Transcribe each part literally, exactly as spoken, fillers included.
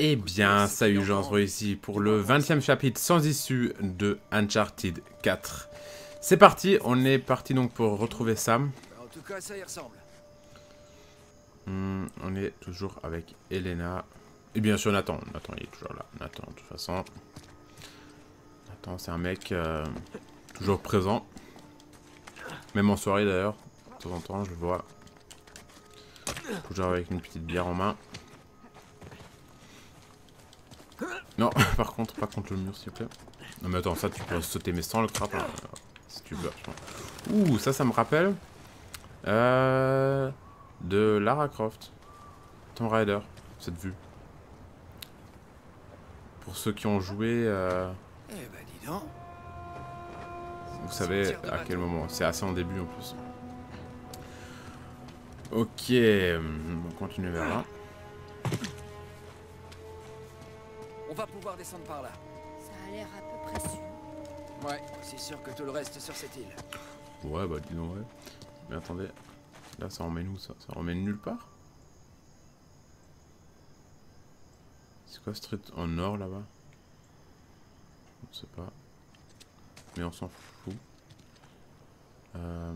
Eh bien, salut, je retrouve ici pour le vingtième chapitre sans issue de Uncharted quatre. C'est parti, on est parti donc pour retrouver Sam. En tout cas, ça y ressemble. Hum, on est toujours avec Elena. Et bien sûr Nathan, Nathan il est toujours là. Nathan, de toute façon. Nathan c'est un mec euh, toujours présent. Même en soirée d'ailleurs. De temps en temps je le vois. Toujours avec une petite bière en main. Non, par contre, pas contre le mur s'il te plaît. Non mais attends, ça tu peux sauter mais sans le crap hein, si tu veux. Ouh, ça, ça me rappelle euh, de Lara Croft, Tomb Raider, cette vue. Pour ceux qui ont joué, euh, Eh ben dis donc. vous savez à quel moment. C'est assez en début en plus. Ok, on va continuer vers là. On va pouvoir descendre par là. Ça a l'air à peu près sûr. Ouais, c'est sûr que tout le reste sur cette île. Ouais, bah dis donc, ouais. Mais attendez, là ça emmène où ça? Ça emmène nulle part? C'est quoi ce truc en or là-bas? On sait pas. Mais on s'en fout. Euh...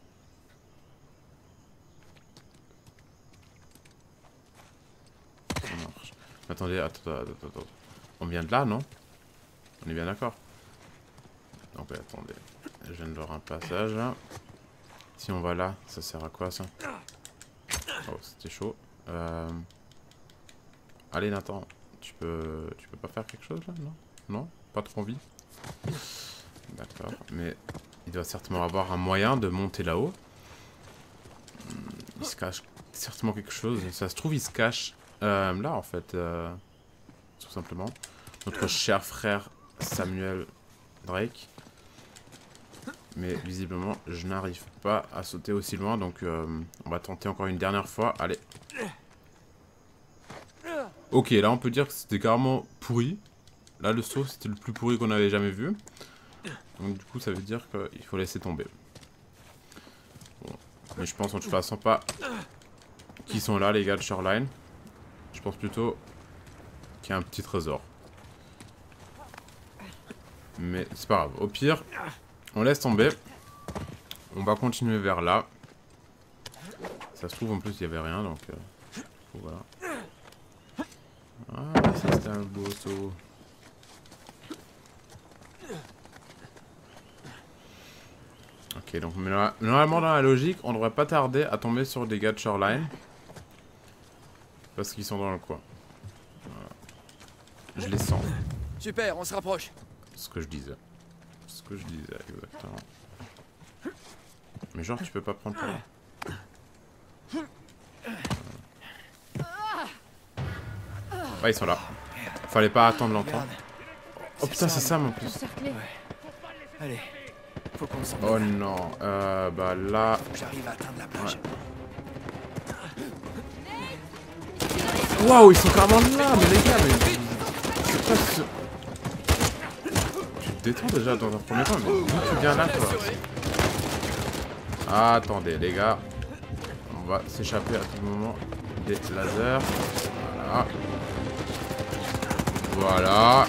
Ça marche. Attendez, attends, attends, attends. On vient de là, non? On est bien d'accord? Donc ouais, attendez. Je viens de voir un passage là. Si on va là, ça sert à quoi ça? Oh, c'était chaud. Euh... Allez Nathan, tu peux tu peux pas faire quelque chose là? Non? Non? Pas trop envie? D'accord, mais il doit certainement avoir un moyen de monter là-haut. Il se cache certainement quelque chose. Ça se trouve, il se cache euh, là en fait. Euh, tout simplement. Notre cher frère Samuel Drake. Mais visiblement, je n'arrive pas à sauter aussi loin. Donc, euh, on va tenter encore une dernière fois. Allez. Ok, là, on peut dire que c'était carrément pourri. Là, le saut, c'était le plus pourri qu'on avait jamais vu. Donc, du coup, ça veut dire qu'il faut laisser tomber. Bon. Mais je pense en toute façon pas qu'ils sont là, les gars de Shoreline. Je pense plutôt qu'il y a un petit trésor. Mais c'est pas grave. Au pire... On laisse tomber. On va continuer vers là. Ça se trouve en plus il n'y avait rien donc euh, voilà. Ah ça c'était un beau saut. Ok donc mais là, normalement dans la logique on devrait pas tarder à tomber sur des gars de Shoreline. Parce qu'ils sont dans le coin. Voilà. Je les sens. Super, on se rapproche. Ce que je disais. Ce que je disais exactement. Mais genre tu peux pas prendre par là. Ouais ils sont là. Fallait pas attendre longtemps. Oh putain c'est Sam en plus. Encerclé. Allez, faut qu'on s'en Oh non. Euh bah là. Faut que j'arrive à atteindre la plage. Ouais. Waouh ils sont carrément là mais les gars mais. C'est pas ce... Tu te détends déjà dans un premier temps mais d'où tu viens là toi? Ah, attendez les gars. On va s'échapper à tout moment des lasers. Voilà. Voilà.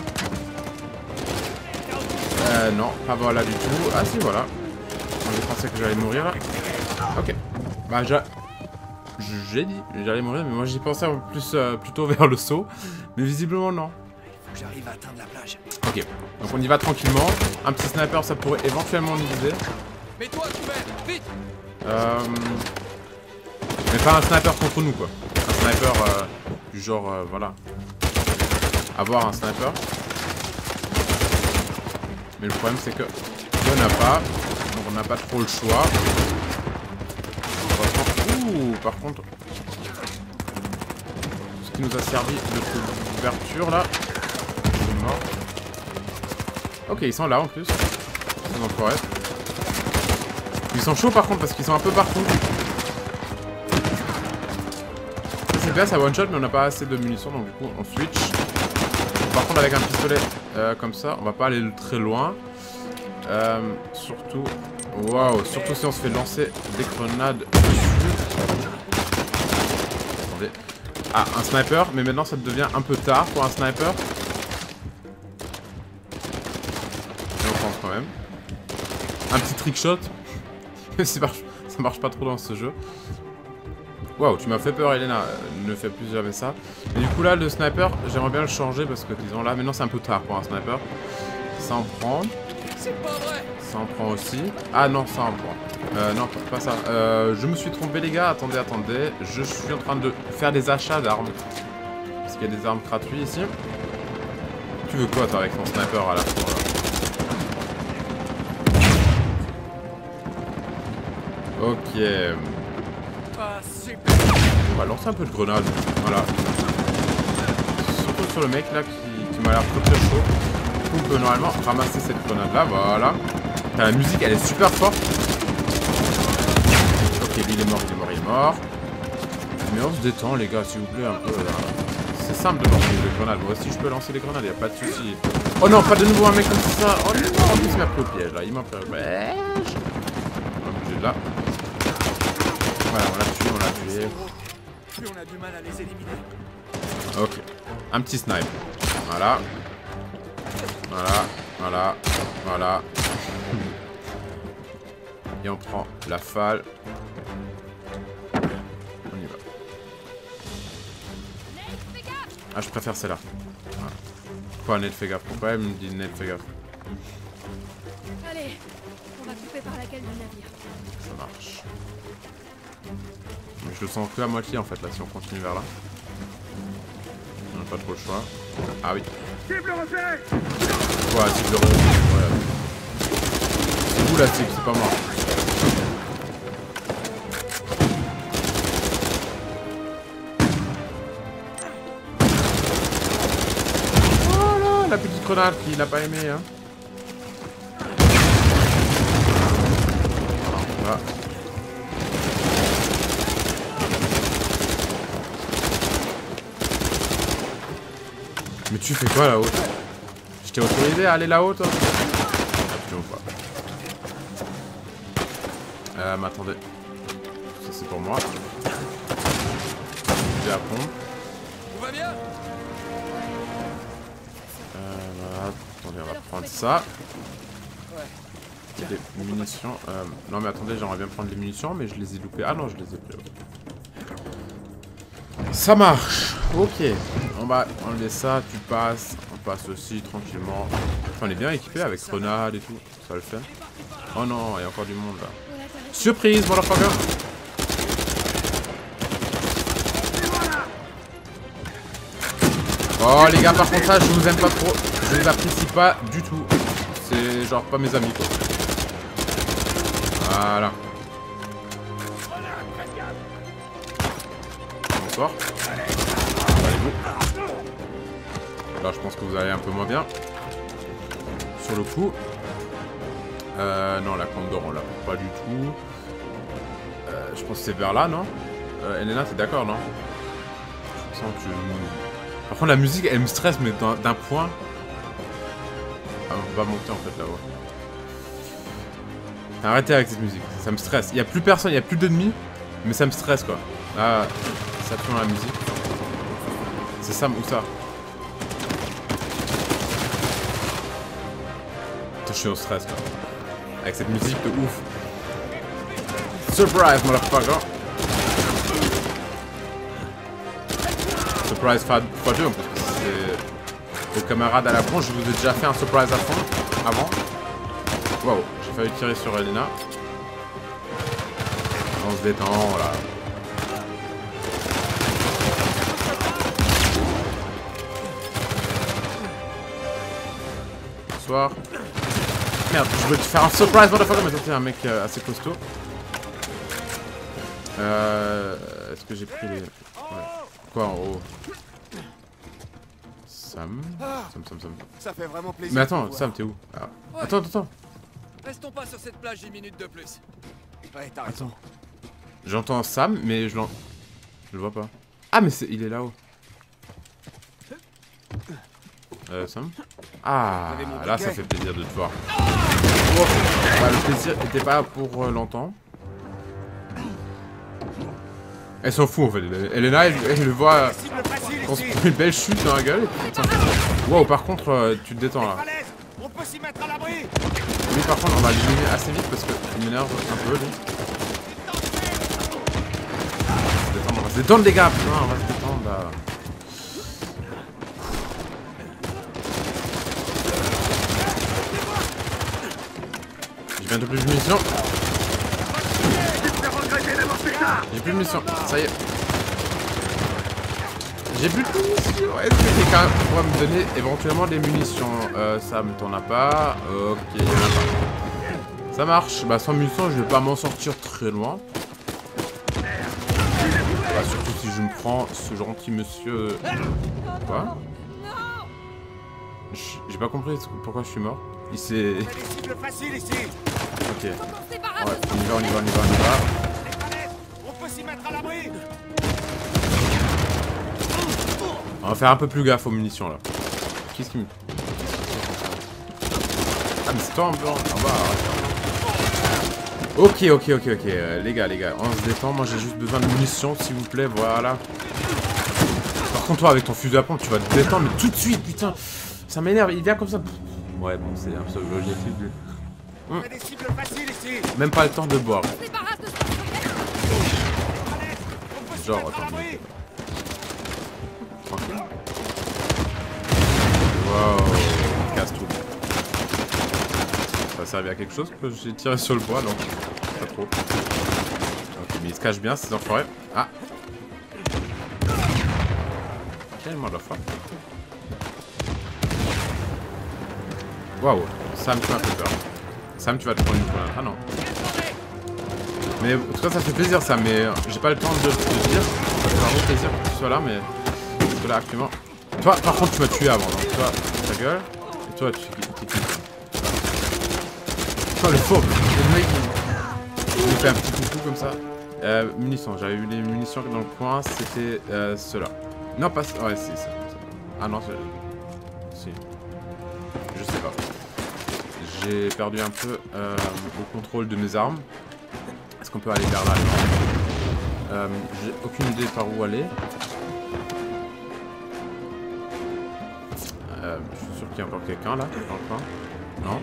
Euh, non, pas voilà du tout. Ah si, voilà. Je pensais que j'allais mourir là. Ok. Bah, j'ai... J'ai dit, j'allais mourir, mais moi j'y pensais en plus euh, plutôt vers le saut. Mais visiblement non. Faut que j'arrive à atteindre la plage. Ok. Donc on y va tranquillement. Un petit sniper, ça pourrait éventuellement nous aider. Mets-toi couvert, vite. Euh... Mais pas un sniper contre nous quoi. Un sniper euh, du genre euh, voilà. Avoir un sniper. Mais le problème c'est que on n'a pas. Donc on n'a pas trop le choix. Ouh, par contre. Ce qui nous a servi de couverture là. C'est mort. Ok, ils sont là en plus. Ils sont dans le forêt. Ils sont chauds par contre parce qu'ils sont un peu partout. C'est bien, ça one shot mais on n'a pas assez de munitions donc du coup on switch. Par contre avec un pistolet euh, comme ça on va pas aller très loin. Euh, surtout, waouh, surtout si on se fait lancer des grenades dessus. Attendez. Ah, un sniper, mais maintenant ça devient un peu tard pour un sniper. Mais on pense quand même. Un petit trickshot. Mais ça marche, ça marche pas trop dans ce jeu. Waouh, tu m'as fait peur, Elena. Ne fais plus jamais ça. Et du coup, là, le sniper, j'aimerais bien le changer parce que, disons, là, maintenant c'est un peu tard pour un sniper. Ça en prend. C'est pas vrai. Ça en prend aussi. Ah non, ça en prend. Euh, non, pas ça. Euh, je me suis trompé, les gars. Attendez, attendez. Je suis en train de faire des achats d'armes. Parce qu'il y a des armes gratuites ici. Tu veux quoi, toi, avec ton sniper à la fin, là? Ok. Ah, super. On va lancer un peu de grenade. Voilà. Surtout sur le mec, là, qui, qui m'a l'air très très chaud. Du coup, on peut normalement ramasser cette grenade-là. Voilà. La musique, elle est super forte. Ok, lui, il est mort, il est mort, il est mort. Mais on se détend, les gars, s'il vous plaît, un peu. C'est simple de lancer des grenades. Moi aussi, je peux lancer des grenades, il n'y a pas de souci. Oh non, pas de nouveau un mec comme ça. Oh non, en plus, il m'a pris au piège, là. Il m'a pris au piège. On va bouger de là. Voilà, on l'a tué, on l'a tué. Plus on a du mal à les éliminer. Ok. Un petit snipe. Voilà. Voilà. Voilà. Voilà. Et on prend la falle. On y va. Ah, je préfère celle-là. Voilà. Quoi, Ned, fais gaffe. Pourquoi elle me dit Ned, fais gaffe? Allez, on va couper par laquelle du navire. Ça marche. Mais je le sens que à moitié en fait là si on continue vers là. On n'a pas trop le choix. Ah oui. Cible repérée. Ouais, cible de repérée. Ouais. C'est vous la cible, c'est pas moi. Voilà la petite grenade qu'il n'a pas aimé hein. Voilà. Mais tu fais quoi là-haut? Je t'ai autorisé à aller là-haut toi? Absolument pas. Euh, mais attendez. Ça c'est pour moi. J'ai la pompe. Tout va bien? Euh, voilà. Attendez, on va prendre ça. Ouais. Il y a des munitions. Euh, non mais attendez, j'aimerais bien prendre les munitions, mais je les ai loupées. Ah non, je les ai pris. Ça marche. Ok. On va enlever ça, tu passes. On passe aussi tranquillement. Enfin, on est bien équipé avec grenade et tout. Ça le fait. Oh non, il y a encore du monde là. Surprise, motherfucker. Oh les gars, par contre là, je vous aime pas trop. Je les apprécie pas du tout. C'est genre pas mes amis quoi. Voilà. Bonsoir. Allez-vous. Là, je pense que vous allez un peu moins bien. Sur le coup. Euh, non, la camp d'or, on l'a pas du tout. Euh, je pense que c'est vers là, non euh, Elena, t'es d'accord, non? Je sens que tu... Par contre, la musique, elle me stresse, mais d'un point... Ah, on va monter, en fait, là-haut. Arrêtez avec cette musique, ça me stresse. Il y a plus personne, il y a plus d'ennemis, mais ça me stresse, quoi. Là, ça tue dans la musique. C'est ça ou ça? Je suis au stress, quoi. Avec cette musique de ouf. Surprise, motherfucker. Surprise fois deux en plus. C'est... Vos camarades à la con, je vous ai déjà fait un surprise à fond. Avant. Waouh, j'ai failli tirer sur Elena. On se détend, là. Bonsoir. Merde, je veux te faire un surprise motherfucker, mais toi t'es un mec euh, assez costaud. Euh... Est-ce que j'ai pris les... Ouais. Quoi en haut? Sam... Sam, Sam, Sam... Ça fait vraiment plaisir. Mais attends, Sam, t'es où? Ah. Ouais. Attends, attends, attends. Restons pas sur cette plage dix minutes de plus. Ouais, t'as raison. Attends. J'entends Sam, mais je l'en... Je le vois pas. Ah, mais c'est... il est là-haut. Euh, Sam? Ah, là, ça fait plaisir de te voir. Oh. Bah, le plaisir n'était pas pour euh, longtemps. Elle s'en fout en fait. Elena, elle, elle le voit qu'on se prend une belle chute dans la gueule. Et puis, wow, par contre, euh, tu te détends là. On peut s'y mettre à l'abri. Lui, par contre, on va l'éliminer assez vite parce qu'il m'énerve un peu. Lui. On va se détendre, on va se détendre, les gars. Putain, on va se détendre là. J'ai bientôt plus de munitions. J'ai plus de munitions, ça y est. J'ai plus de munitions. Est-ce que quelqu'un pourra me donner éventuellement des munitions? euh, Sam, t'en as pas. Ok, y'en a pas. Ça marche. Bah sans munitions, je vais pas m'en sortir très loin. Bah, surtout si je me prends ce gentil monsieur... Quoi? J'ai pas compris pourquoi je suis mort. Il s'est... Ok. Ouais, on y va, on y va, on y va, on y va. On peut s'y mettre à l'abri. On va faire un peu plus gaffe aux munitions là. Qu'est-ce qui me... Ah mais c'est toi un peu en bas. Ok, ok, ok, ok. Euh, les gars, les gars, on se détend. Moi j'ai juste besoin de munitions s'il vous plaît, voilà. Par contre toi avec ton fusil à pompe tu vas te détendre mais tout de suite, putain. Ça m'énerve, il vient comme ça. Ouais bon c'est un peu l'objectif du... Hum. Même pas le temps de boire. Genre, attends. Tranquille. Wow, casse tout. Ça va servir à quelque chose que j'ai tiré sur le bois, non? Pas trop. Ok, mais il se cache bien ces enfoirés. Ah! Quel motherfucker. Waouh, Sam, tu m'as fait peur. Sam, tu vas te prendre une pointe. Ah non. Mais en tout cas, ça fait plaisir ça, mais j'ai pas le temps de te dire. Ça fait vraiment plaisir que tu sois là, mais. Parce que là, actuellement. Toi, par contre, tu m'as tué avant, donc toi, ta gueule. Et toi, tu t'es qui? Oh, le faux! Le mec, il me fait un petit coucou comme ça. Euh, munitions, j'avais vu des munitions dans le coin, c'était euh, ceux-là. Non, pas ça. Ouais, c'est ça. Ah non, c'est. Si. Je sais pas. J'ai perdu un peu euh, au contrôle de mes armes. Est-ce qu'on peut aller vers là? euh, J'ai aucune idée par où aller. Euh, je suis sûr qu'il y a encore quelqu'un là, dans le coin. Non.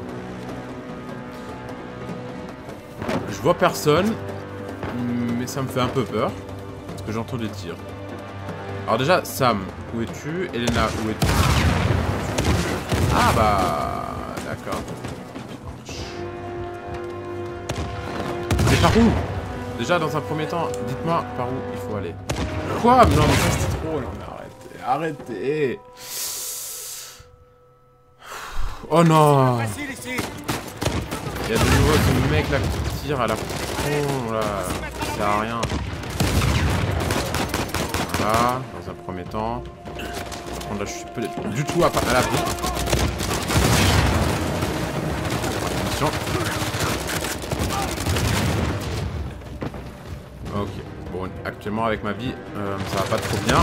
Je vois personne, mais ça me fait un peu peur. Parce que j'entends des tirs. Alors déjà, Sam, où es-tu? Elena, où es-tu? Ah bah... D'accord. Mais par où? Déjà, dans un premier temps, dites-moi par où il faut aller. Quoi? Non, mais ça c'est trop... Non, mais arrêtez, arrêtez. Oh non. Il y a de nouveau ce mec là qui tire à la con là. Ça sert à rien. Voilà, dans un premier temps. Par contre là je suis peut-être du tout à, à l'abri. Attention. Ok. Bon, actuellement avec ma vie, euh, ça va pas trop bien.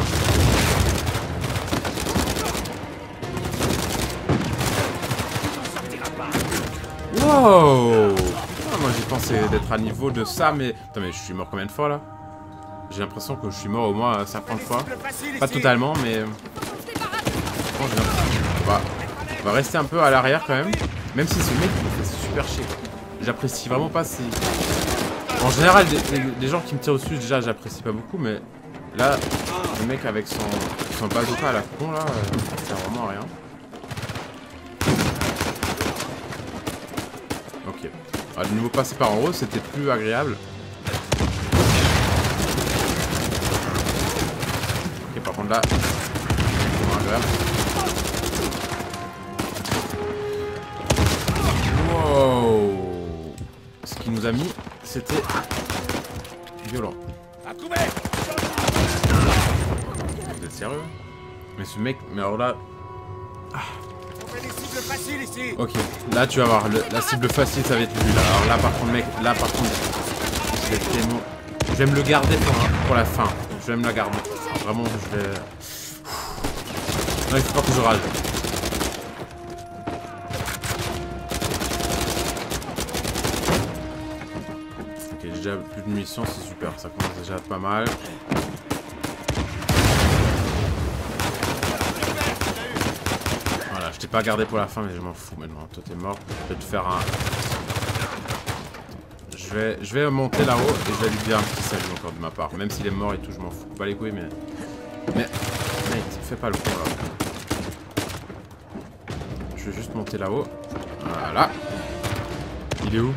Wow! Ah, moi j'ai pensé d'être à niveau de ça, mais... Attends, mais je suis mort combien de fois là? J'ai l'impression que je suis mort au moins cinquante fois. Pas totalement, mais... Bon, on, va... on va rester un peu à l'arrière quand même. Même si ce mec il me fait super chier. J'apprécie vraiment pas si... En général, les, les, les gens qui me tirent au-dessus, déjà j'apprécie pas beaucoup, mais... Là, le mec avec son, son bazooka à la con là, ça sert vraiment à rien. Ok. Ah, de nouveau passer par en haut, c'était plus agréable. Ok, par contre là, c'est moins agréable. Wow. Ce qu'il nous a mis, c'était violent. Vous êtes sérieux? Mais ce mec, mais alors là... Ah. Ok, là tu vas voir, le, la cible facile ça va être lui là. Alors là par contre mec, là par contre, je vais, tellement... je vais me le garder pour, pour la fin. Je vais me la garder. Alors, vraiment je vais... Non il faut pas que je rage. Ok, j'ai déjà plus de munitions, c'est super. Ça commence déjà pas mal. Voilà, je t'ai pas gardé pour la fin, mais je m'en fous maintenant. Toi, t'es mort. Je vais te faire un... Je vais, je vais monter là-haut et je vais lui dire un petit salut encore de ma part. Même s'il est mort et tout, je m'en fous pas les couilles, mais... Mais... Mec, fais pas le con là. Je vais juste monter là-haut. Voilà. Il est où?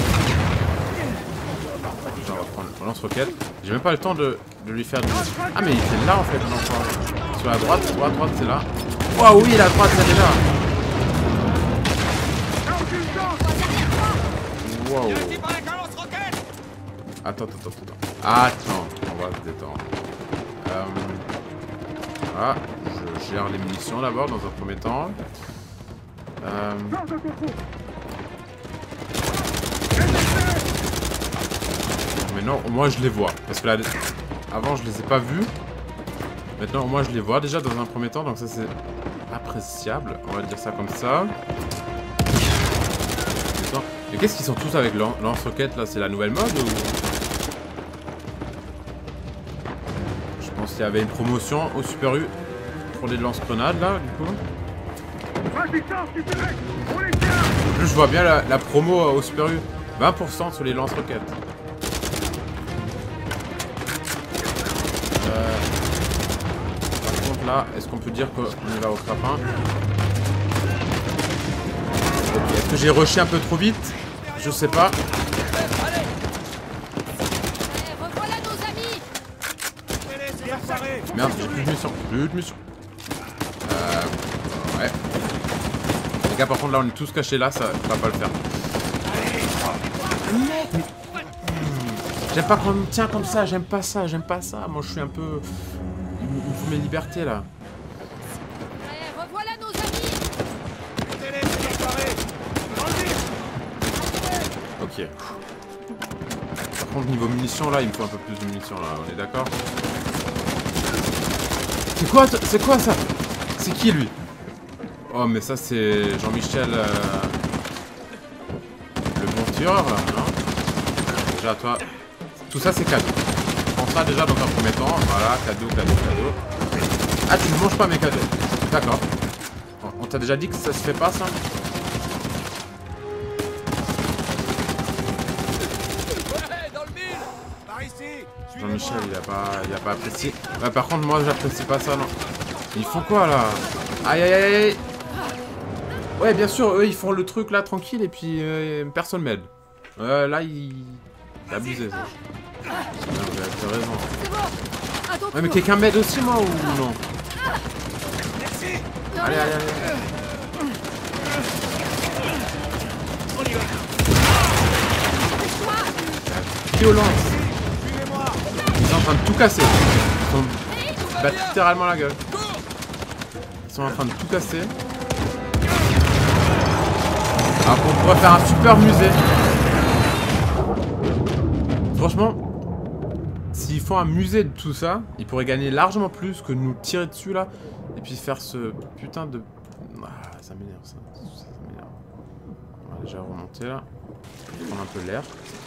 Je vais reprendre le lance-roquette. J'ai même pas le temps de, de lui faire du... Ah mais il était là en fait, non, sur la droite, sur la droite c'est là. Waouh oui, la droite elle est là. Wow. Attends, attends, attends. Attends, on va se détendre. Euh... Voilà, je gère les munitions d'abord dans un premier temps. Euh... Maintenant, au moins je les vois. Parce que là, avant je les ai pas vus. Maintenant, au moins je les vois déjà dans un premier temps. Donc ça c'est appréciable. On va dire ça comme ça. Mais qu'est-ce qu'ils sont tous avec lance-roquette là? C'est la nouvelle mode ou... Je pense qu'il y avait une promotion au Super U pour les lance-grenades là, du coup. En plus, je vois bien la, la promo au Super U. vingt pour cent sur les lance-roquettes. Euh... Par contre là, est-ce qu'on peut dire qu'on y va au crapin? Est-ce que j'ai rushé un peu trop vite? Je sais pas. Merde, j'ai plus de munitions. Plus de munitions. Euh... Ouais. Les gars, par contre, là, on est tous cachés là, ça va pas le faire. J'aime pas qu'on me tient comme ça, j'aime pas ça, j'aime pas ça. Moi, je suis un peu... Il me faut mes libertés, là. Ok. Par contre, niveau munitions, là, il me faut un peu plus de munitions, là. On est d'accord? C'est quoi, c'est quoi ça? C'est qui, lui? Oh, mais ça, c'est Jean-Michel... Euh... Le bon tireur, là, non? Déjà, toi... Tout ça, c'est cadeau. Prends ça, déjà, dans un premier temps. Voilà, cadeau, cadeau, cadeau. Ah, tu ne manges pas mes cadeaux. D'accord. On t'a déjà dit que ça se fait pas, ça? Jean-Michel, il a pas, il a pas apprécié. Bah, par contre, moi, j'apprécie pas ça, non. Ils font quoi, là? Aïe, aïe, aïe, aïe. Ouais, bien sûr, eux, ils font le truc, là, tranquille, et puis euh, personne m'aide. Euh, là, il... C'est abusé, ça. T'as raison. Ouais, mais quelqu'un m'aide aussi, moi, ou non? Allez, allez, allez. La violence. Ils sont en train de tout casser. Ils sont battent littéralement la gueule. Ils sont en train de tout casser. Alors qu'on pourrait faire un super musée. Franchement, s'ils font un musée de tout ça, ils pourraient gagner largement plus que nous tirer dessus là. Et puis faire ce putain de... Ah, ça m'énerve ça. Ça m'énerve. On va déjà remonter là. Prendre un peu l'air.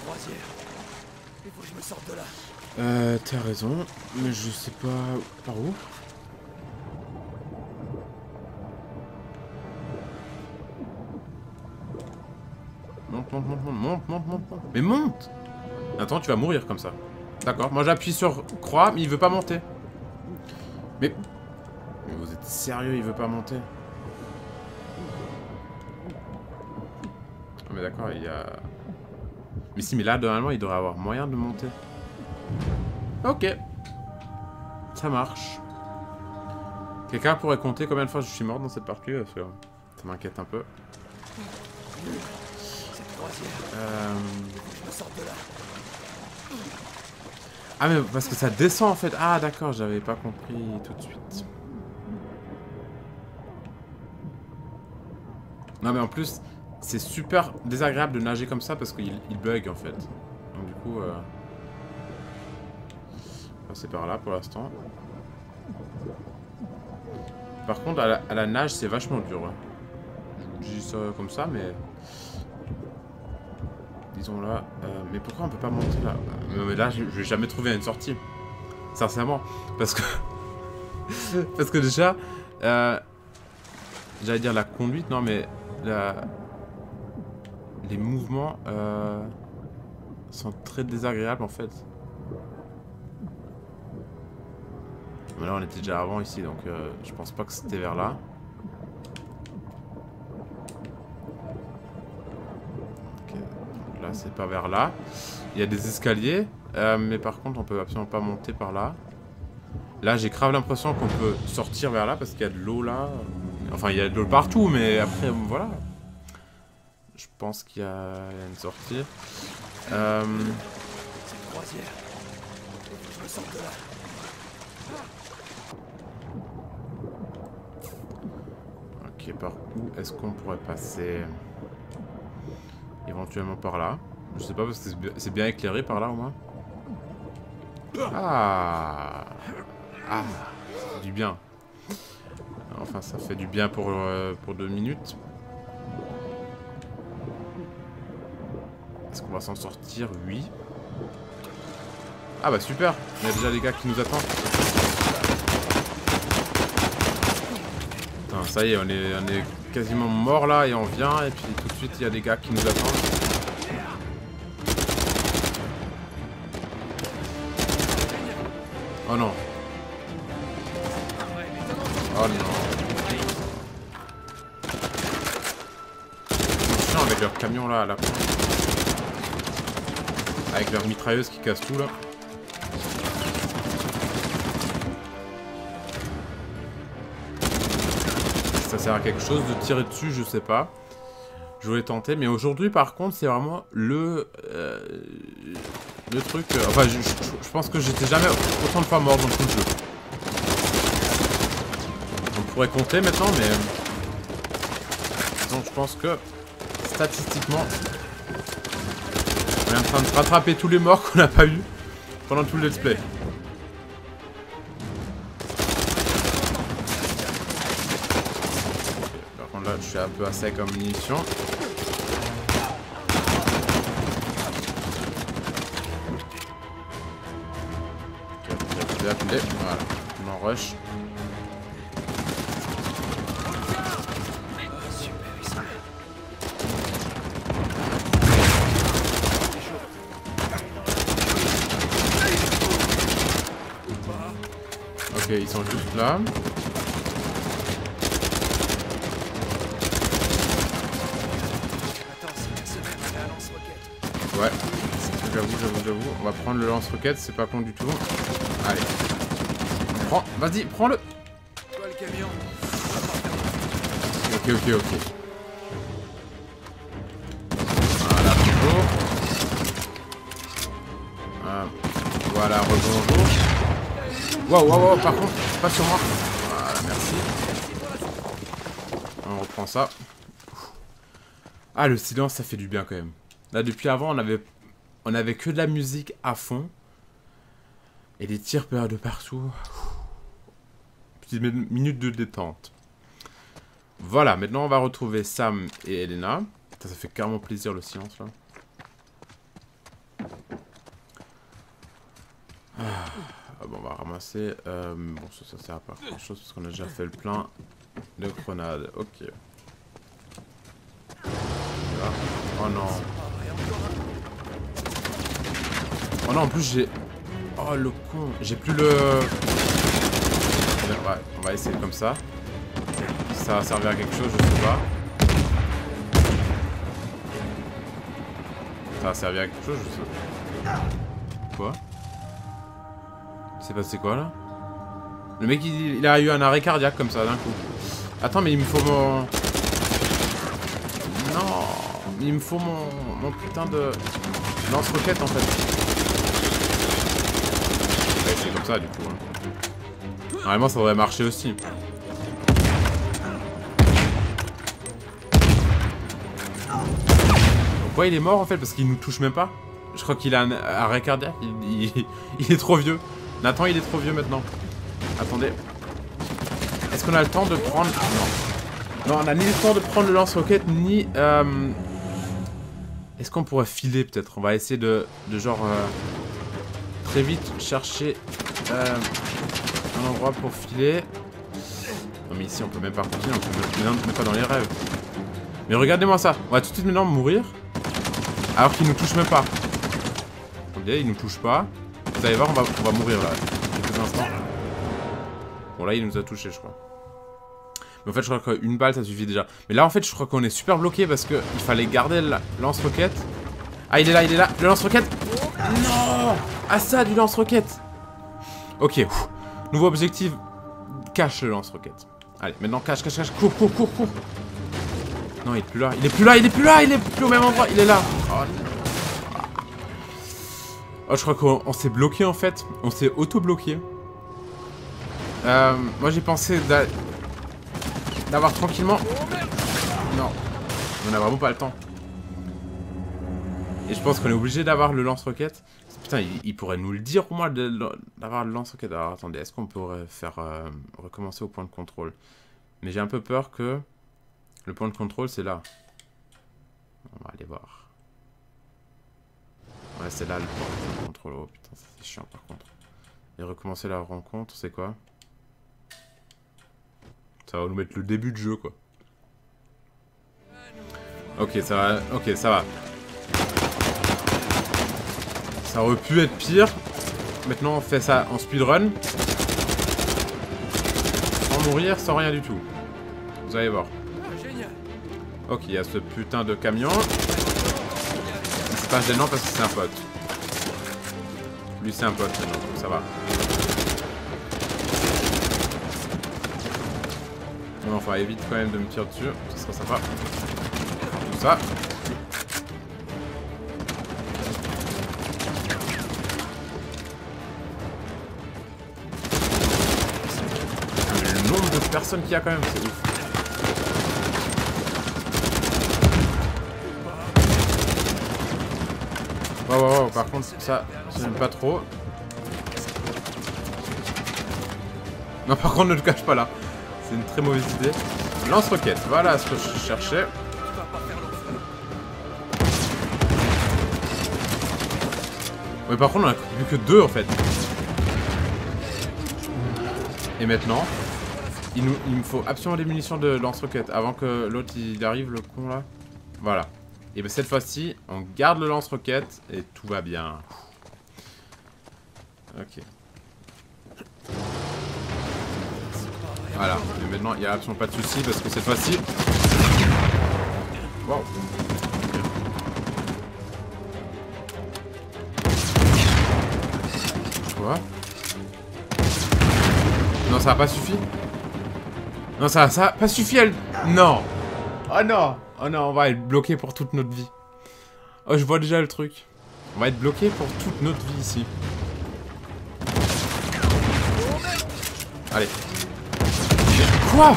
Il faut que je me sorte de là. Euh, t'as raison, mais je sais pas par où. Monte, monte, monte, monte, monte, monte, monte, monte. Mais monte! Attends, tu vas mourir comme ça. D'accord, moi j'appuie sur croix, mais il veut pas monter. Mais... Mais vous êtes sérieux, il veut pas monter? Oh, mais d'accord, il y a... Mais si, mais là, normalement, il devrait avoir moyen de monter. Ok. Ça marche. Quelqu'un pourrait compter combien de fois je suis mort dans cette partie? Parce que ça m'inquiète un peu. Euh... Ah mais parce que ça descend en fait. Ah d'accord, j'avais pas compris tout de suite. Non mais en plus, c'est super désagréable de nager comme ça parce qu'il il bug en fait. Donc du coup... Euh... passer par là pour l'instant. Par contre, à la, à la nage, c'est vachement dur. Hein. Je vous dis ça comme ça, mais... disons là. Euh, mais pourquoi on peut pas monter là? euh, Mais là, je, je vais jamais trouver une sortie. Sincèrement. Parce que... Parce que déjà... Euh, J'allais dire la conduite, non mais... La... Les mouvements... Euh, sont très désagréables en fait. Mais là on était déjà avant ici, donc euh, je pense pas que c'était vers là. Ok, donc là c'est pas vers là. Il y a des escaliers, euh, mais par contre on peut absolument pas monter par là. Là j'ai grave l'impression qu'on peut sortir vers là parce qu'il y a de l'eau là. Enfin il y a de l'eau partout, mais après voilà. Je pense qu'il y a une sortie. Euh... C'est une croisière. Je me sens de là. Ok, par où est-ce qu'on pourrait passer? Éventuellement par là. Je sais pas parce que c'est bien éclairé par là au moins. Ah, ah, ça fait du bien. Enfin, ça fait du bien pour, euh, pour deux minutes. Est-ce qu'on va s'en sortir? Oui. Ah bah super, il y a déjà des gars qui nous attendent. Putain, ça y est, on est, on est quasiment mort là et on vient et puis tout de suite il y a des gars qui nous attendent. Oh non. Oh non. Ils sont chiants avec leur camion là à la fin. Avec leur mitrailleuse qui casse tout là. Ça sert à quelque chose de tirer dessus, je sais pas. Je voulais tenter, mais aujourd'hui par contre c'est vraiment le euh, le truc. Euh, enfin, je, je, je pense que j'étais jamais autant de fois mort dans tout le jeu. On pourrait compter maintenant, mais donc je pense que statistiquement, on est en train de rattraper tous les morts qu'on n'a pas eu pendant tout le let's play. Là, je suis un peu à sec en munitions. Ok, voilà, on en rush. Ok, ils sont juste là. Ouais, j'avoue, j'avoue, j'avoue. On va prendre le lance-roquette, c'est pas con du tout. Allez. Prends, vas-y, prends-le. Toi le camion. Ok, ok, ok. Voilà, bonjour. Ah, voilà, rebonjour. Waouh, waouh, waouh, par contre, pas sur moi. Voilà, merci. On reprend ça. Ah, le silence, ça fait du bien quand même. Là, depuis avant, on avait, on avait que de la musique à fond. Et des tirs de partout. Petite minute de détente. Voilà, maintenant on va retrouver Sam et Elena. Ça, ça fait carrément plaisir le silence là. Ah, bon, on va ramasser. Euh, bon, ça, ça sert à pas grand chose parce qu'on a déjà fait le plein de grenades. Ok. Là. Oh non. Oh non, en plus j'ai... Oh le con. J'ai plus le... Ouais, on va essayer comme ça. Ça va servir à quelque chose, je sais pas. Ça va servir à quelque chose, je sais pas. Quoi? C'est passé quoi là? Le mec il, il a eu un arrêt cardiaque comme ça d'un coup. Attends, mais il me faut mon... Non, il me faut mon, mon putain de lance-roquette en fait. C'est comme ça du coup. Hein. Normalement ça devrait marcher aussi. Pourquoi il est mort en fait? Parce qu'il nous touche même pas. Je crois qu'il a un arrêt cardiaque. Il, il, il est trop vieux. Nathan il est trop vieux maintenant. Attendez. Est-ce qu'on a le temps de prendre... Non. Non, on a ni le temps de prendre le lance-roquette, ni... Euh... Est-ce qu'on pourrait filer peut-être? On va essayer de, de genre euh, très vite chercher euh, un endroit pour filer. Non mais ici on peut même pas continuer, on peut même, même pas dans les rêves. Mais regardez-moi ça, on va tout de suite maintenant mourir. Alors qu'il nous touche même pas. Attendez, il nous touche pas. Vous allez voir, on va, on va mourir là. Quelques instants. Bon là il nous a touché je crois. Mais en fait je crois qu'une balle ça suffit déjà. Mais là en fait je crois qu'on est super bloqué parce que il fallait garder le lance-roquette. Ah il est là, il est là, le lance-roquette. Non. Ah ça du lance-roquette. Ok, ouf. Nouveau objectif. Cache le lance-roquette. Allez, maintenant cache, cache, cache. Cours, cours, cours, cours. Non il est plus là, il est plus là, il est plus là, il est plus au même endroit, il est là. Oh, oh je crois qu'on s'est bloqué en fait. On s'est auto-bloqué. Euh, moi j'ai pensé d'a... d'avoir tranquillement... Non, on a vraiment pas le temps. Et je pense qu'on est obligé d'avoir le lance-roquette. Putain, il, il pourrait nous le dire au moins d'avoir le lance-roquette. Alors attendez, est-ce qu'on pourrait faire euh, recommencer au point de contrôle? Mais j'ai un peu peur que le point de contrôle c'est là. On va aller voir. Ouais, c'est là le point de contrôle. Oh putain, ça c'est chiant par contre. Et recommencer la rencontre, c'est quoi? Ça va nous mettre le début de jeu, quoi. Ok, ça va. Ok, ça va. Ça aurait pu être pire. Maintenant, on fait ça en speedrun. Sans mourir, sans rien du tout. Vous allez voir. Ok, il y a ce putain de camion. C'est pas gênant parce que c'est un pote. Lui, c'est un pote, maintenant, donc ça va. Bon, enfin, évite quand même de me tirer dessus, ça sera sympa. Tout ça. Le nombre de personnes qu'il y a quand même, c'est ouf. Wow, wow, wow, par contre, ça, j'aime pas trop. Non, par contre, ne le cache pas là. C'est une très mauvaise idée. Lance-roquette, voilà ce que je cherchais. Ouais, par contre, on a vu que deux en fait. Et maintenant, il, nous, il me faut absolument des munitions de lance-roquette avant que l'autre il arrive, le con là. Voilà. Et bien cette fois-ci, on garde le lance-roquette et tout va bien. Ok. Voilà, et maintenant il n'y a absolument pas de soucis parce que cette fois-ci... Wow. Quoi? Non, ça a pas suffi? Non, ça, ça a pas suffi, elle... Non. Oh non. Oh non, on va être bloqué pour toute notre vie. Oh, je vois déjà le truc. On va être bloqué pour toute notre vie ici. Allez. Quoi?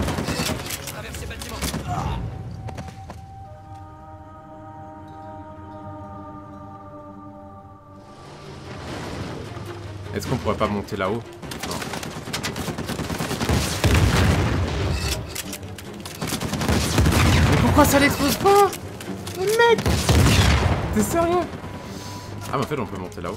Est-ce qu'on pourrait pas monter là-haut? Non. Mais pourquoi ça l'explose pas? Mais mec! T'es sérieux? Ah mais en fait on peut monter là-haut.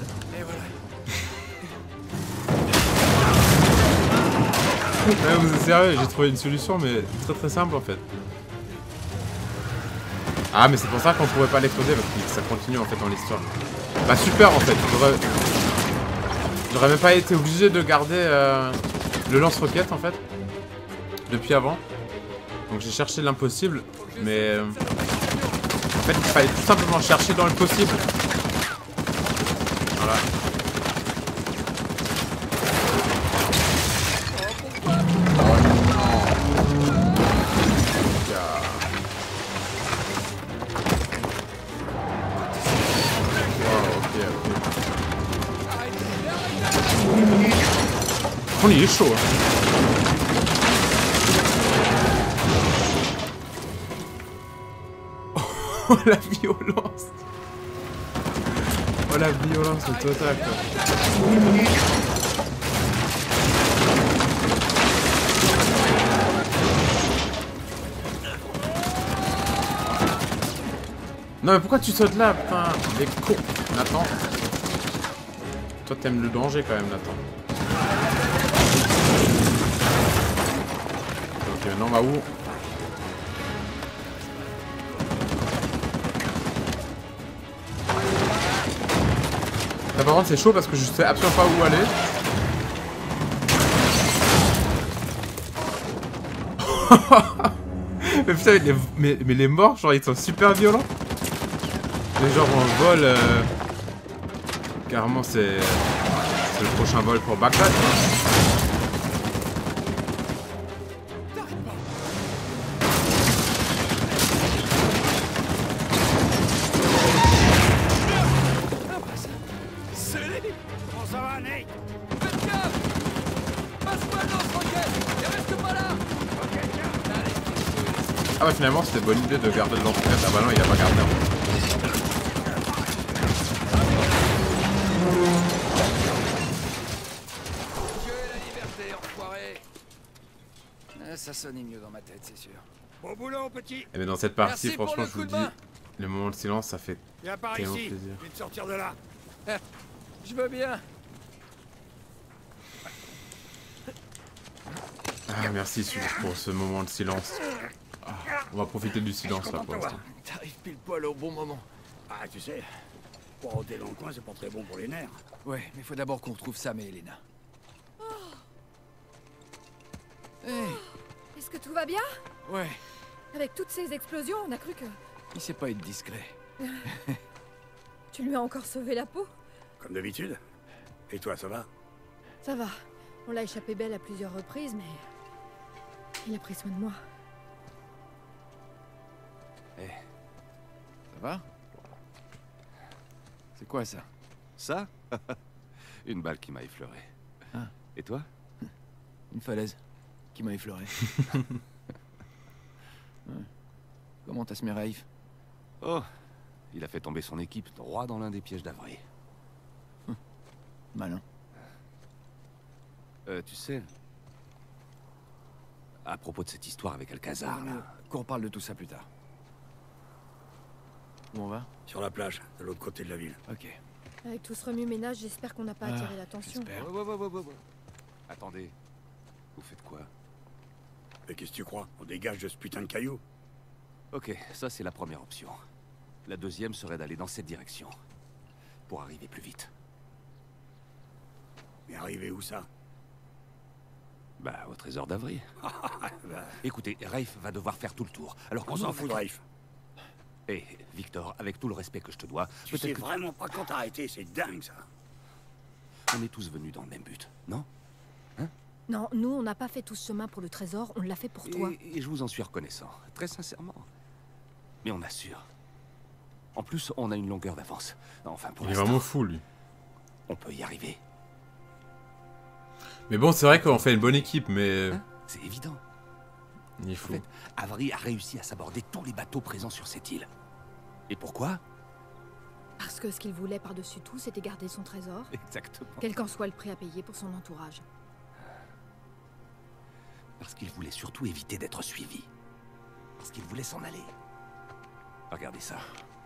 Ouais, vous êtes sérieux, j'ai trouvé une solution mais très très simple en fait. Ah mais c'est pour ça qu'on pourrait pas l'exploser parce que ça continue en fait dans l'histoire. Bah super en fait, j'aurais... J'aurais même pas été obligé de garder euh, le lance-roquette en fait. Depuis avant. Donc j'ai cherché l'impossible. Mais... Euh, en fait il fallait tout simplement chercher dans le possible. Voilà. Oh, il est chaud. Oh la violence. Oh la violence totale quoi. Non mais pourquoi tu sautes là, putain? Les cons. Nathan. Toi t'aimes le danger quand même, Nathan. Ok, maintenant on va où? Là par contre c'est chaud parce que je sais absolument pas où aller. Mais putain, les, mais, mais les morts, genre ils sont super violents. Les gens en vol. Euh... Carrément, c'est. C'est le prochain vol pour Bagdad. Comment ça va, Nate? Faites gaffe! Passe-moi le lance-roquette! Et reste pas là! Ok, tiens. Ah bah finalement, c'était bonne idée de garder le lance-roquette. Ah bah non, il a pas gardé. Dieu et la liberté, enfoiré! Ah, ça sonnait mieux dans ma tête, c'est sûr. Bon boulot, petit. Et mais dans cette partie, Merci pour franchement, le je vous coup le de dis, main. le moment de silence, ça fait Viens par tellement ici. plaisir. Je vais te sortir de là. Je veux bien. Ah merci Suze pour ce moment de silence. Ah, on va profiter du silence là pour l'instant. T'arrives pile poil au bon moment. Ah, tu sais, pour rôder dans le coin, c'est pas très bon pour les nerfs. Ouais, mais faut d'abord qu'on retrouve Sam et Elena. Hey, Est-ce que tout va bien? ouais, Avec toutes ces explosions, on a cru que... il sait pas être discret. Tu lui as encore sauvé la peau? Comme d'habitude. Et toi, ça va? Ça va. On l'a échappé belle à plusieurs reprises, mais... Il a pris soin de moi. Eh, ça va? C'est quoi ça? Ça? Une balle qui m'a effleuré. Ah. Et toi? Une falaise qui m'a effleuré. Ouais. Comment t'as semé Raif? Oh, il a fait tomber son équipe droit dans l'un des pièges d'Avray. Malin. Euh, tu sais... À propos de cette histoire avec Alcazar, là... Qu'on reparle de tout ça plus tard. Où on va? Sur la plage, de l'autre côté de la ville. Ok. Avec tout ce remue-ménage, j'espère qu'on n'a pas Ah, attiré l'attention. j'espère. Ouais, ouais, ouais, ouais, ouais. Attendez. Vous faites quoi? Mais qu'est-ce que tu crois? On dégage de ce putain de caillou. Ok, ça c'est la première option. La deuxième serait d'aller dans cette direction. Pour arriver plus vite. Mais arriver où ça? Bah, au trésor d'Avray. Bah, Écoutez, Raif va devoir faire tout le tour. Alors on qu'on s'en fout de Raif. Eh, Victor, avec tout le respect que je te dois, Tu sais peut-être que... vraiment pas quand t'arrêter, c'est dingue ça. On est tous venus dans le même but, non? Non, nous, on n'a pas fait tout ce chemin pour le trésor, on l'a fait pour toi. Et, et je vous en suis reconnaissant, très sincèrement. Mais on assure. En plus, on a une longueur d'avance. Enfin, pour Il est l'instant, vraiment fou lui. on peut y arriver. Mais bon, c'est vrai qu'on fait une bonne équipe, mais... Hein? C'est évident. Il est En fou. fait, Avary a réussi à s'aborder tous les bateaux présents sur cette île. Et pourquoi? Parce que ce qu'il voulait par-dessus tout, c'était garder son trésor, Exactement. quel qu'en soit le prix à payer pour son entourage. Parce qu'il voulait surtout éviter d'être suivi. Parce qu'il voulait s'en aller. Regardez ça.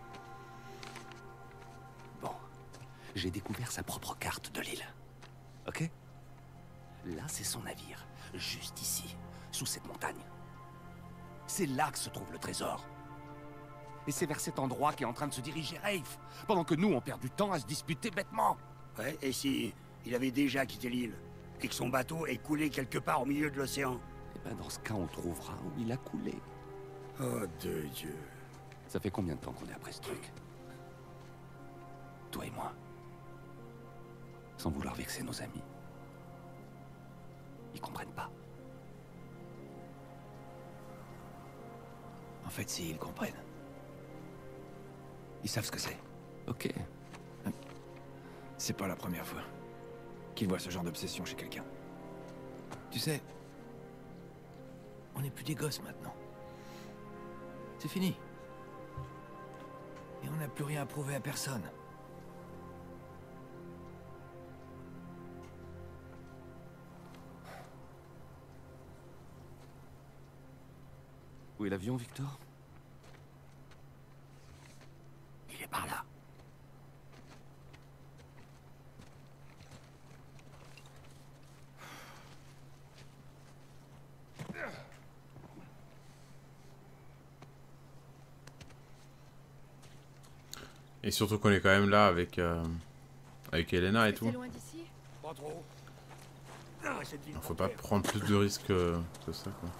Bon. J'ai découvert sa propre carte de l'île. Ok? Là, c'est son navire. Juste ici. Sous cette montagne. C'est là que se trouve le trésor. Et c'est vers cet endroit qu'est en train de se diriger Rafe. Pendant que nous, on perd du temps à se disputer bêtement. Ouais, et si il avait déjà quitté l'île et que son bateau est coulé quelque part au milieu de l'océan? Et ben dans ce cas, on trouvera où il a coulé. Oh de Dieu. Ça fait combien de temps qu'on est après ce truc? Toi et moi. Sans vouloir vexer nos amis. Ils comprennent pas. En fait, si, ils comprennent. Ils savent ce que c'est. Ok. C'est pas la première fois qu'ils voient ce genre d'obsession chez quelqu'un. Tu sais, on n'est plus des gosses maintenant. C'est fini. Et on n'a plus rien à prouver à personne. Où est l'avion, Victor? Et surtout qu'on est quand même là avec, euh, avec Elena et tout. C'est loin d'ici? Pas trop. Ah, cette ville Faut pas portuaire. prendre plus de risques que, que ça, quoi.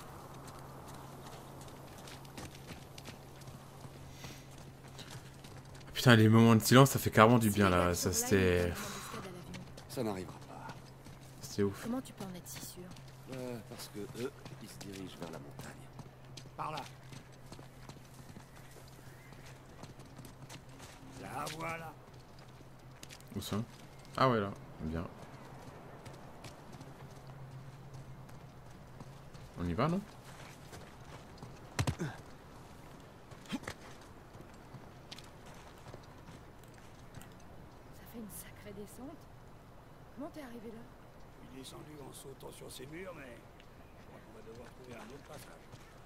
Putain, les moments de silence, ça fait carrément du bien, là. Ça, c'était... Ça n'arrivera pas. C'était ouf. Comment tu peux en être si sûr? Euh, parce que eux, ils se dirigent vers la montagne. Par là. Là, voilà. Où ça? Ah ouais, là. Bien. On y va, non? Ça fait une sacrée descente. Comment t'es arrivé là? Je suis descendu en sautant sur ces murs, mais je crois qu'on va devoir trouver un autre passage.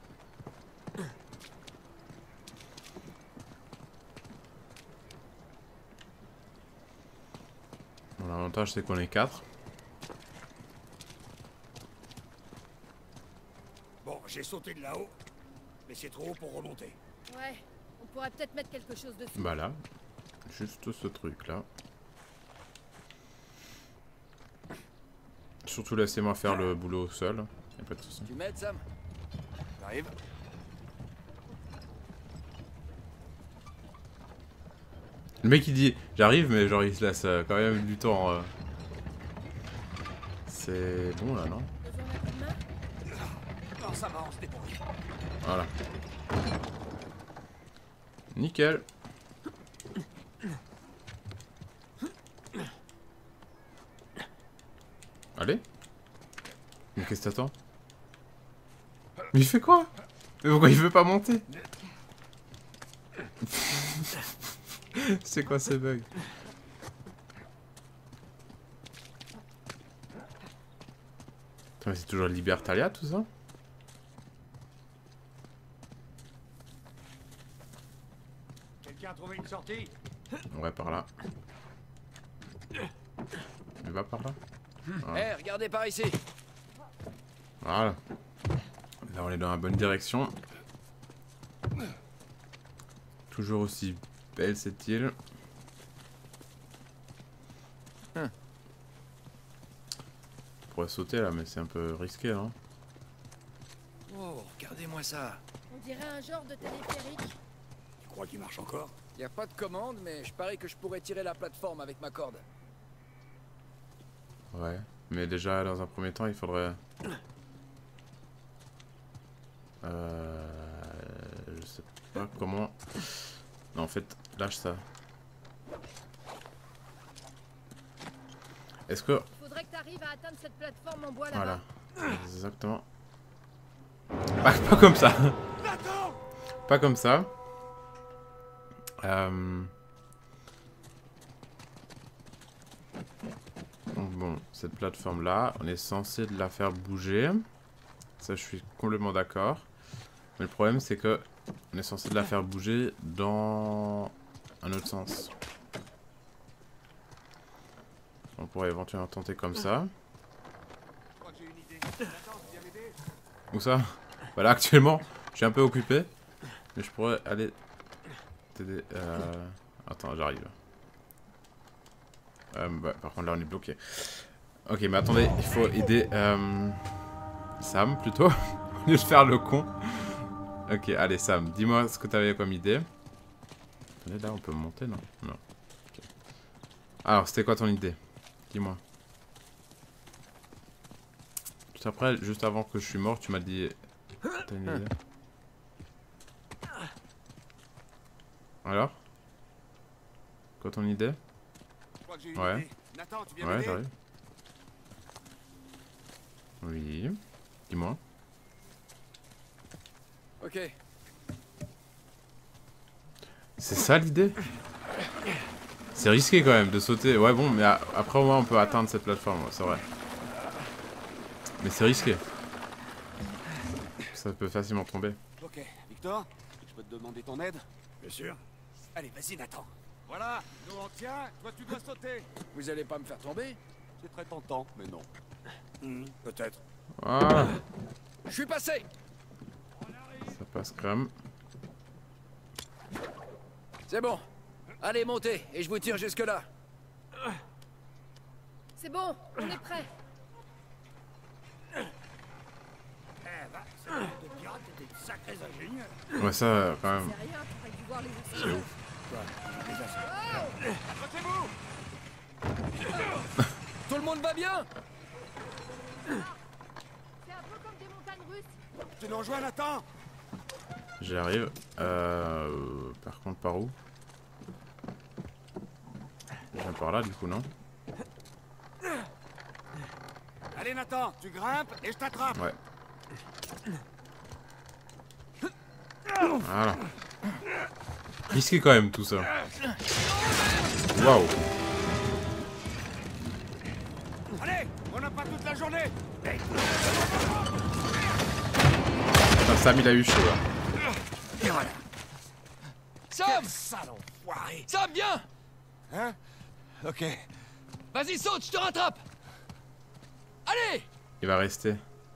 Bon, l'avantage, c'est qu'on est quatre. Bon, j'ai sauté de là-haut, mais c'est trop haut pour remonter. Ouais, on pourrait peut-être mettre quelque chose dessus. Bah là. Juste ce truc-là. Surtout, laissez-moi faire le boulot seul. Y'a pas de soucis. Tu m'aides, Sam? J'arrive. Le mec il dit j'arrive, mais genre il se laisse euh, quand même du temps. euh. C'est bon là, non? Besoin d'un coup de main? Non, ça va, on se débrouille. Voilà. Nickel. Allez. Mais qu'est-ce que t'attends? Mais il fait quoi? Mais pourquoi il veut pas monter? C'est quoi ces bugs? Putain, mais c'est toujours Libertalia tout ça? Quelqu'un a trouvé une sortie? Ouais, par là. Mais va par là. Eh, Voilà. regardez par ici. Voilà. Là, on est dans la bonne direction. Toujours aussi belle cette île. Hum. On pourrait sauter là, mais c'est un peu risqué, non? Oh, regardez-moi ça. On dirait un genre de téléphérique. Tu crois qu'il marche encore? Y a pas de commande, mais je parie que je pourrais tirer la plateforme avec ma corde. Ouais. Mais déjà, dans un premier temps, il faudrait... Euh... Je sais pas comment... Non, en fait, lâche ça. Est-ce que... Faudrait que t'arrives à atteindre cette plateforme en bois là-bas. Voilà. Exactement. Pas, pas comme ça. Pas comme ça. Euh... Donc bon, cette plateforme-là, on est censé de la faire bouger. Ça, je suis complètement d'accord. Mais le problème, c'est que on est censé de la faire bouger dans un autre sens. On pourrait éventuellement tenter comme ça. Où ça? Voilà, actuellement, je suis un peu occupé. Mais je pourrais aller t'aider. Euh... Attends, j'arrive. Euh, bah, par contre, là, on est bloqué. Ok, mais attendez, il faut aider euh... Sam, plutôt. Au lieu de faire le con. Ok, allez, Sam, dis-moi ce que t'avais comme idée. Attendez, là, on peut monter, non? Non. Okay. Alors, c'était quoi ton idée? Dis-moi. Juste après, juste avant que je suis mort, tu m'as dit... T'as une idée? Alors? Quoi ton idée? Ouais. Nathan, tu viens Ouais, m'aider? j'arrive. Oui. Dis-moi. Ok. C'est ça l'idée? C'est risqué quand même de sauter. Ouais, bon, mais a- après au moins on peut atteindre cette plateforme, ouais, c'est vrai. Mais c'est risqué. Ça peut facilement tomber. Ok, Victor, je peux te demander ton aide? Bien sûr. Allez, vas-y, Nathan. Voilà, nous on tient, toi tu dois sauter. Vous allez pas me faire tomber? C'est très tentant, mais non. Hmm, peut-être. Voilà. Je suis passé! Ça passe crème. C'est bon. Allez, montez, et je vous tire jusque-là. C'est bon, on est prêt. Eh bah, c'est de pirate, t'étais de sacrés ingénieurs. Ouais, ça, quand même. C'est rien, t'aurais dû voir les autres. C'est ouf. Quoi, j'ai des assassins. Accrochez-vous! Tout le monde va bien? C'est un peu comme des montagnes russes. Tu nous rejoins, Nathan? J'y arrive. Euh, par contre, par où? Je viens par là, du coup, non? Allez, Nathan, tu grimpes et je t'attrape. Ouais. Voilà. Risqué quand même tout ça. Waouh. Allez, on n'a pas toute la journée. Putain, Sam il a eu chaud là. Et voilà. Sam! Sale enfoiré. Sam, viens! Hein? Ok. Vas-y, saute, je te rattrape! Allez! Il va rester.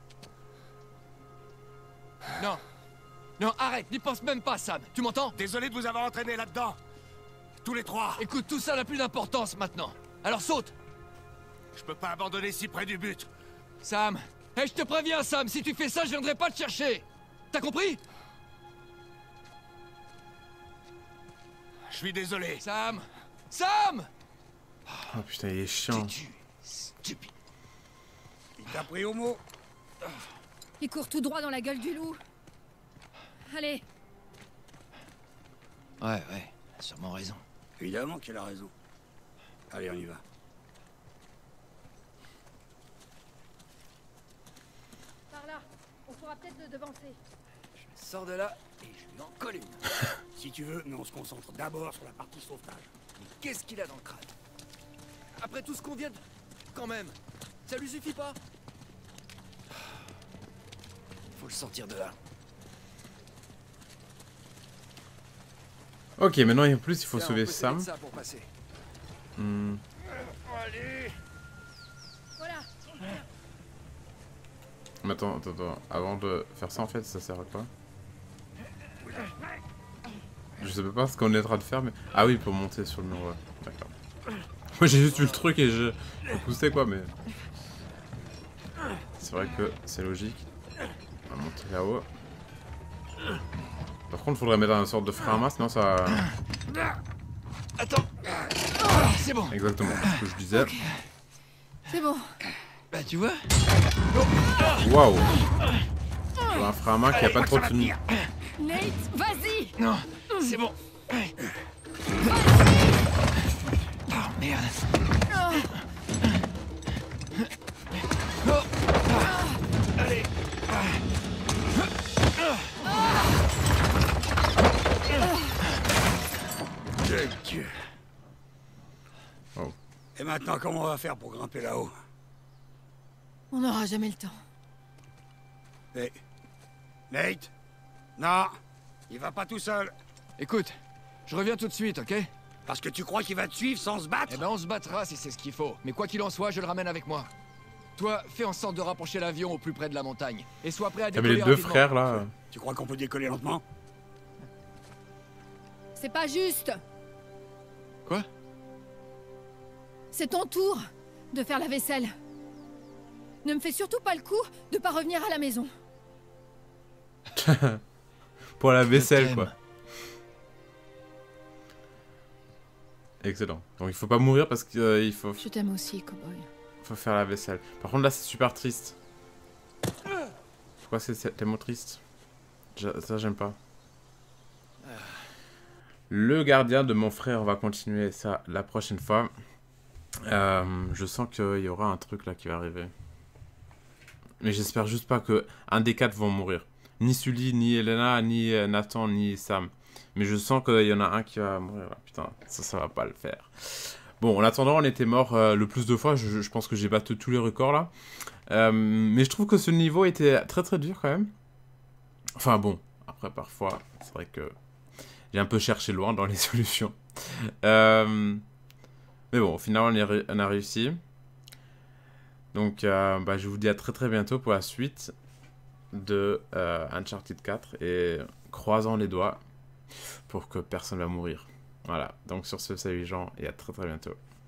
Non. Non, arrête, n'y pense même pas, Sam. Tu m'entends? Désolé de vous avoir entraîné là-dedans. Tous les trois. Écoute, tout ça n'a plus d'importance maintenant. Alors saute! Je peux pas abandonner si près du but. Sam! Hé, je te préviens, Sam, si tu fais ça, je viendrai pas te chercher! T'as compris? Je suis désolé. Sam! Sam! Oh putain, il est chiant. Tu stupide. Il t'a pris au mot. Il court tout droit dans la gueule du loup. Allez, Ouais, ouais, sûrement raison. Évidemment qu'il a raison. Allez, on y va. par là. On pourra peut-être le devancer. Je sors de là et je lui en colle une. Si tu veux, mais on se concentre d'abord sur la partie sauvetage. Mais qu'est-ce qu'il a dans le crâne? Après tout ce qu'on vient de... Quand même, ça lui suffit pas? Faut le sortir de là. Ok, maintenant en plus il faut Tiens, on sauver peut Sam. s'aider de ça pour passer. Hmm. Allez. Voilà. Mais attends, attends, attends. Avant de faire ça en fait, ça sert à quoi? Je sais pas ce qu'on est en train de faire, mais... Ah oui, pour monter sur le mur, ouais. D'accord. Moi j'ai juste vu le truc et je... je poussais quoi, mais... C'est vrai que c'est logique. On va monter là-haut. Par contre, faudrait mettre une sorte de frein à main, sinon ça... Attends. C'est bon. Exactement, ce que je disais. C'est bon. Bah tu vois. Waouh! Je vois un frein à main qui a pas trop de tenue. Nate, vas-y. Non, c'est bon. Oh merde. Oh. Allez. De Dieu. Oh. Et maintenant, comment on va faire pour grimper là-haut? On n'aura jamais le temps. Hé. Nate? Non, il va pas tout seul. Écoute, je reviens tout de suite, ok? Parce que tu crois qu'il va te suivre sans se battre? Eh ben on se battra si c'est ce qu'il faut. Mais quoi qu'il en soit, je le ramène avec moi. Toi, fais en sorte de rapprocher l'avion au plus près de la montagne. Et sois prêt à Ah, mais décoller les deux rapidement. frères là... Tu crois qu'on peut décoller lentement? C'est pas juste. Quoi? C'est ton tour de faire la vaisselle. Ne me fais surtout pas le coup de pas revenir à la maison. Pour la Je vaisselle t'aime. quoi. Excellent. Donc il faut pas mourir parce qu'il euh, faut, Je t'aime aussi, cowboy. faut faire la vaisselle. Par contre là c'est super triste. Pourquoi c'est tellement triste? Ja- Ça j'aime pas. Le gardien de mon frère, on va continuer ça la prochaine fois. Euh, je sens qu'il y aura un truc là qui va arriver. Mais j'espère juste pas que un des quatre vont mourir. Ni Sully, ni Elena, ni euh, Nathan, ni Sam. Mais je sens qu'il y en a un qui va mourir là. Putain, ça, ça va pas le faire. Bon, en attendant, on était mort euh, le plus de fois. Je, je pense que j'ai battu tous les records là. Euh, mais je trouve que ce niveau était très très dur quand même. Enfin bon, après parfois, c'est vrai que j'ai un peu cherché loin dans les solutions. Euh, mais bon, au final, on, est, on a réussi. Donc, euh, bah, je vous dis à très très bientôt pour la suite de euh, Uncharted quatre. Et croisons les doigts pour que personne ne va mourir. Voilà, donc sur ce, salut les gens, et à très très bientôt.